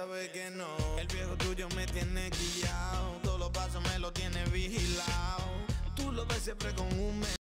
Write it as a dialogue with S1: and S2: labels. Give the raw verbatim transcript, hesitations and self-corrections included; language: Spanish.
S1: sabe que no. El viejo tuyo me tiene quillao, todos los pasos me lo tiene vigilado. Tú lo ves siempre con un